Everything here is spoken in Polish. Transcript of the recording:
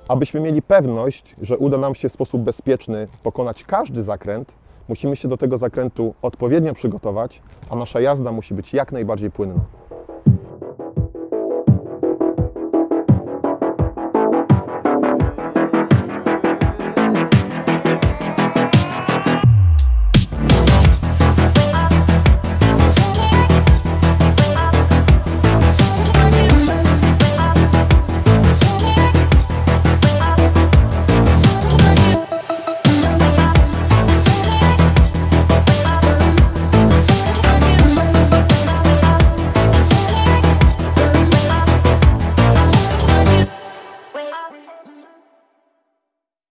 Abyśmy mieli pewność, że uda nam się w sposób bezpieczny pokonać każdy zakręt, musimy się do tego zakrętu odpowiednio przygotować, a nasza jazda musi być jak najbardziej płynna.